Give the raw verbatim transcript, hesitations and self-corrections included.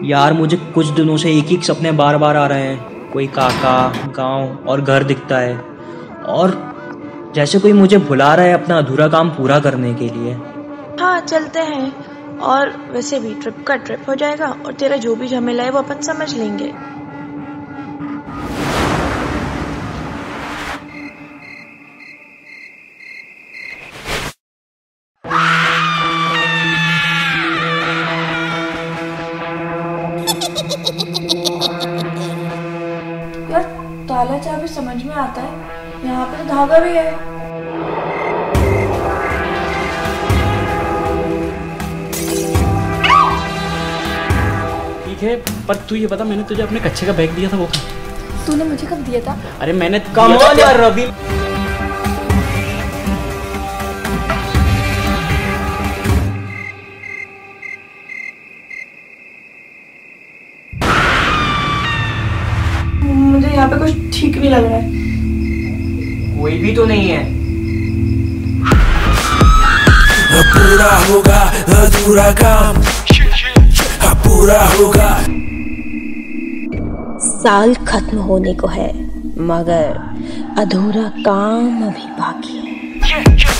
यार मुझे कुछ दिनों से एक ही सपने बार बार आ रहे हैं। कोई काका, गांव और घर दिखता है, और जैसे कोई मुझे बुला रहा है अपना अधूरा काम पूरा करने के लिए। हाँ चलते हैं, और वैसे भी ट्रिप का ट्रिप हो जाएगा और तेरा जो भी झमेला है वो अपन समझ लेंगे। यार ताला चाबी समझ में आता है, यहाँ पे तो धागा भी है। ठीक है, पर तू ये बता, मैंने तुझे अपने कच्चे का बैग दिया था वो कहाँ? तूने मुझे कब दिया था? अरे मैंने कमाल यार रवि। मुझे यहाँ पे कुछ ठीक नहीं लग रहा है। कोई भी तो नहीं है। पूरा होगा अधूरा काम, पूरा होगा। साल खत्म होने को है, मगर अधूरा काम अभी बाकी है।